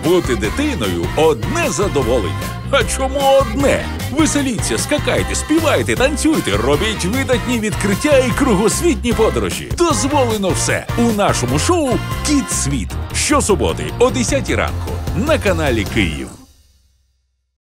Бути дитиною – одне задоволення. А чому одне? Веселіться, скакайте, співайте, танцюйте, робіть видатні відкриття і кругосвітні подорожі. Дозволено все у нашому шоу «Кіт Світ». Щосуботи о 10 ранку на каналі Київ.